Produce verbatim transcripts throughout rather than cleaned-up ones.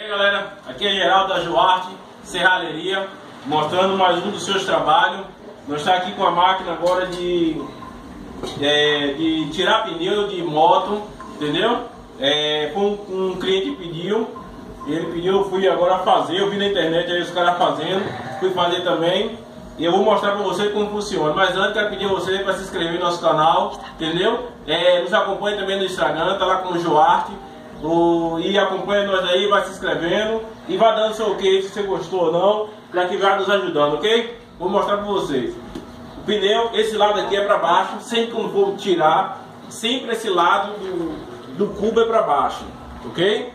aí galera, aqui é Geraldo da Joarte Serralheria, mostrando mais um dos seus trabalhos. Nós estamos aqui com a máquina agora de, é, de tirar pneu de moto, entendeu? É, foi um, um cliente que pediu, ele pediu, eu fui agora fazer, eu vi na internet aí os caras fazendo, fui fazer também. E eu vou mostrar para você como funciona. Mas antes quero pedir a você para se inscrever no nosso canal, entendeu? É, nos acompanhe também no Instagram, tá lá como Joarte. O, e acompanha nós aí, vai se inscrevendo e vai dando seu ok se você gostou ou não, já que vai nos ajudando, ok? Vou mostrar para vocês. O pneu, esse lado aqui é para baixo, sempre que eu for tirar, sempre esse lado do, do cubo é para baixo, ok?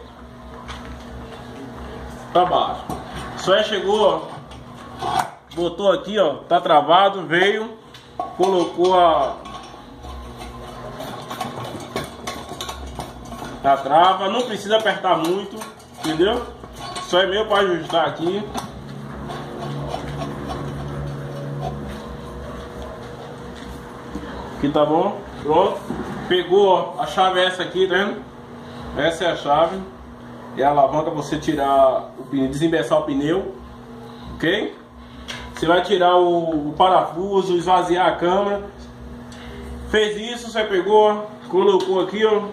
Para baixo. Só é chegou, ó, botou aqui, ó, tá travado, veio, colocou a a trava, não precisa apertar muito, entendeu? Só é meio para ajustar aqui. Aqui tá bom, pronto. Pegou, ó, a chave é essa aqui, tá vendo? Essa é a chave. É a alavanca para você tirar o pneu, desembeçar o pneu, ok? Você vai tirar o, o parafuso, esvaziar a câmara. Fez isso, você pegou, colocou aqui, ó.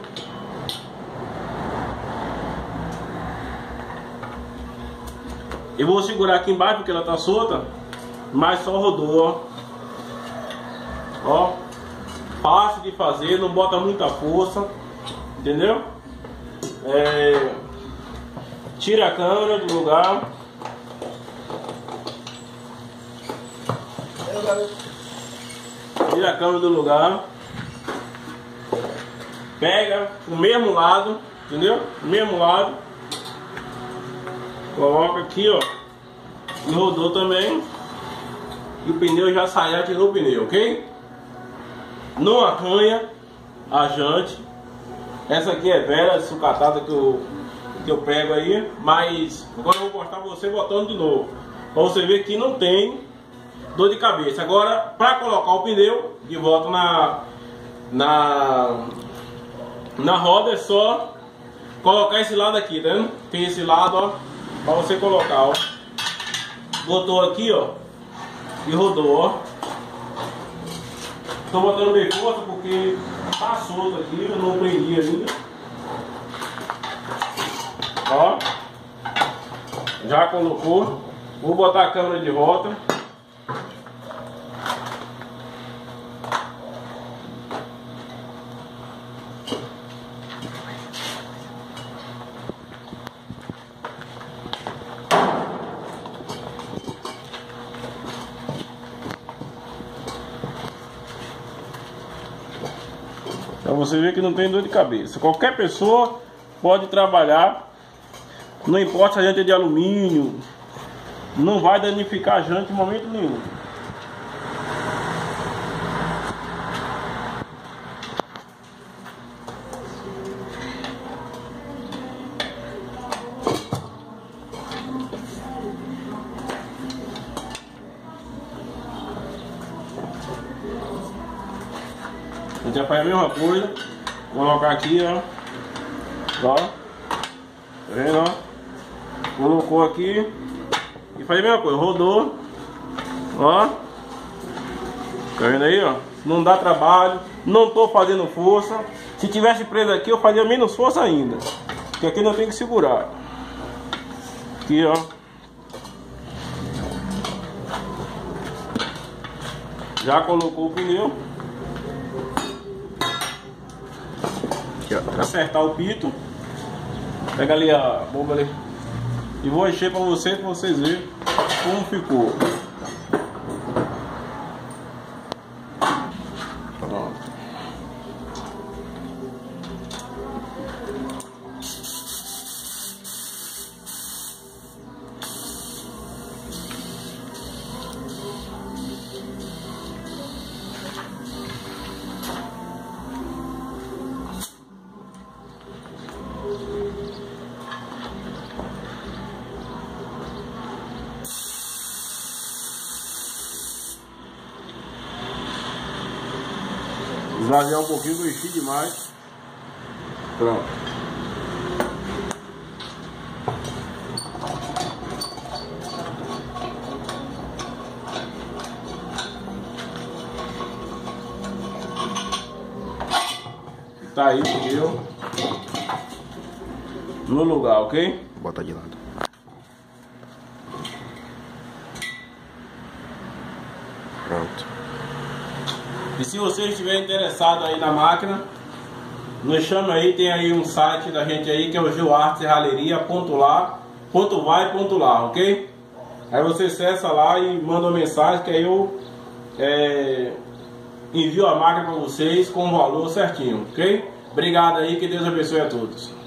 Eu vou segurar aqui embaixo porque ela tá solta, mas só rodou, ó. Ó, fácil de fazer, não bota muita força, entendeu? É, tira a câmera do lugar. Tira a câmera do lugar. Pega o mesmo lado, entendeu? O mesmo lado. Coloca aqui, ó. E rodou também. E o pneu já saiu, tirou o pneu, ok? Não arranha a jante. Essa aqui é velha, sucatada que eu, que eu pego aí. Mas agora eu vou mostrar pra você botando de novo. Pra você ver que não tem dor de cabeça. Agora, para colocar o pneu de volta na, na, na roda, é só colocar esse lado aqui, tá vendo? Tem esse lado, ó, para você colocar, ó. Botou aqui, ó, e rodou, ó. Tô botando bem força porque tá solto aqui, eu não prendi ainda. Ó, já colocou. Vou botar a câmera de volta. Pra você ver que não tem dor de cabeça. Qualquer pessoa pode trabalhar. Não importa se a jante é de alumínio. Não vai danificar a jante em momento nenhum. A gente vai fazer a mesma coisa. Vou colocar aqui, ó. Ó. Tá vendo, ó? Colocou aqui. E faz a mesma coisa. Rodou. Ó. Tá vendo aí, ó? Não dá trabalho. Não tô fazendo força. Se tivesse preso aqui, eu fazia menos força ainda. Porque aqui não tem que segurar. Aqui, ó. Já colocou o pneu. Para acertar o pito, pega ali a bomba ali e vou encher para você, para vocês verem como ficou. Pronto. Esvaziar um pouquinho que eu enchi demais. Pronto. tá aí, entendeu? No lugar, ok? Bota de lado. Pronto. E se você estiver interessado aí na máquina, nos chama aí, tem aí um site da gente aí que é o geoarte serralheria ponto lá ponto vai ponto lá, ok? Aí você acessa lá e manda uma mensagem que aí eu é, envio a máquina para vocês com o valor certinho, ok? Obrigado aí, que Deus abençoe a todos.